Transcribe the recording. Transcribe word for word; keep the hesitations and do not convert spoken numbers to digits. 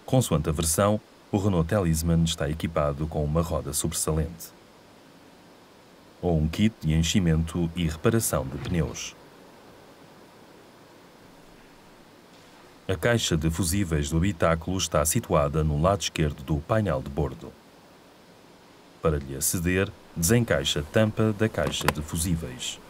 Consoante a versão, o Renault Talisman está equipado com uma roda sobressalente ou um kit de enchimento e reparação de pneus. A caixa de fusíveis do habitáculo está situada no lado esquerdo do painel de bordo. Para lhe aceder, desencaixe a tampa da caixa de fusíveis.